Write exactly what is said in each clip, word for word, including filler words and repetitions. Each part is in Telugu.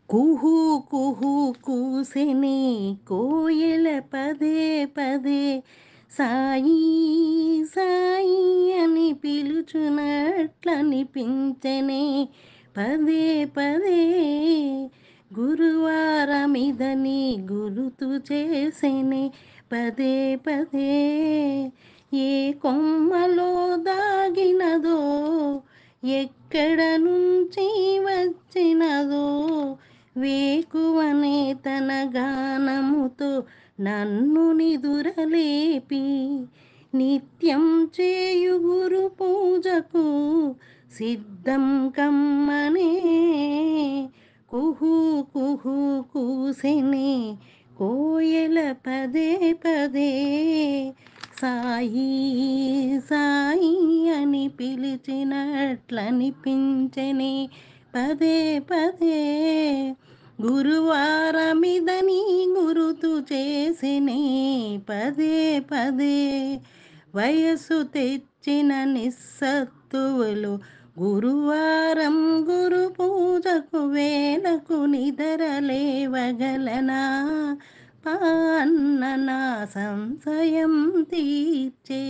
కుహూ కుహూ కూసెనే కోయెల పదే పదే సాయి సాయి అని పిలుచునట్లనిపించెనే పదే పదే గురువారమిదని గురుతు చేసెనే పదే పదే ఏ కొమ్మలో దాగినదో ఎక్కడ నుంచి వచ్చినదో వేకువనే తన గానముతో నన్ను నిదురలేపి నిత్యం చేయు గురు పూజకు సిద్ధం కమ్మనే కుహూ కుహూ కూసెనే కోయెల పదే పదే సాయి సాయి అని పిలిచినట్లనిపించెనే పదే పదే గురువారమిదని గురుతు చేసినే పదే పదే వయసు తెచ్చిన నిస్సత్తువులు గురువారం గురు పూజకు వేలకు నిదరలేవగలనా పాన్న నా సంశయం తీర్చే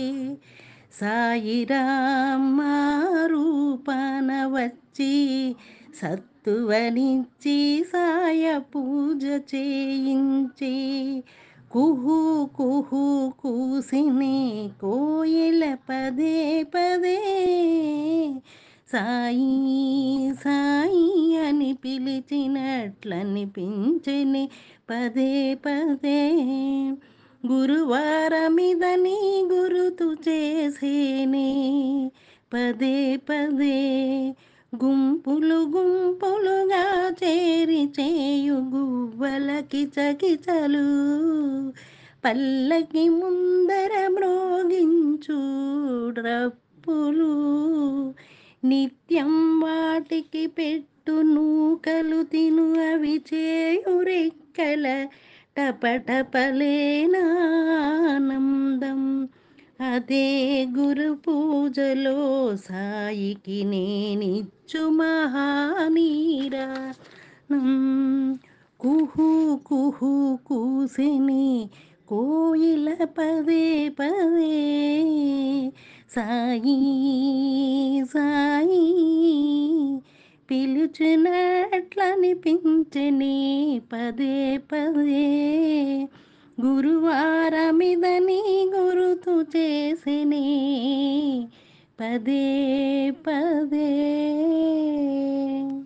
సాయిరామ రూపాన వచ్చి సత్తువనిచ్చి సాయ పూజ చేయించి కుహూ కుహూ కూసినే కోయిల పదే పదే సాయి సాయి అని పిలిచినట్లనిపించెనే పదే పదే గురువారమిదని గురుతు చేసేనే పదే పదే గుంపులు గుంపులుగా చేరి చేయు గువ్వల కిచకిచలు పల్లకి ముందర మ్రోగించు రప్పులు నిత్యం వాటికి పెట్టు నూకలు తిను అవి చేయు రెక్కల టపటపలేనానందం అదే గురు పూజలో సాయికి నేనిచ్చు మహానీరానం కుహూ కుహూ కూసెనే కోయిల పదే పదే సాయి సాయి పిలుచునట్లనిపించెనే పదే పదే గురువారమిదని గురుతు చేసినే పదే పదే